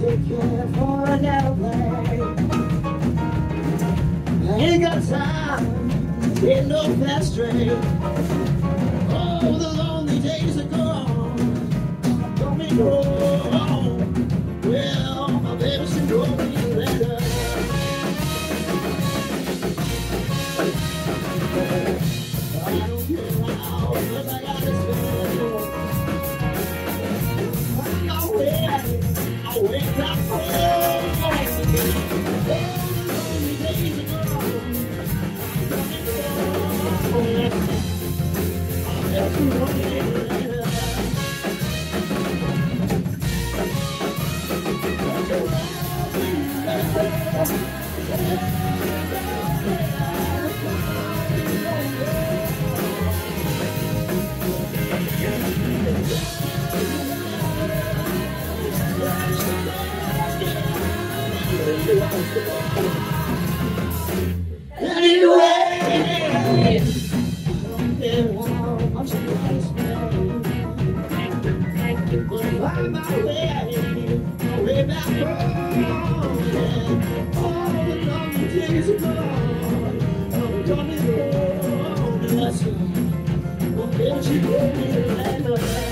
ticket for an airplane. I ain't got time to get no fast train. Oh, the lonely days are gone. Don't be wrong. Well, my baby should go me a letter. I don't care how much I got to spend. I wake up anyway, I'm surprised but find my way back home. All the lonely days are gone. I'm coming home. And that's what will she go me to land.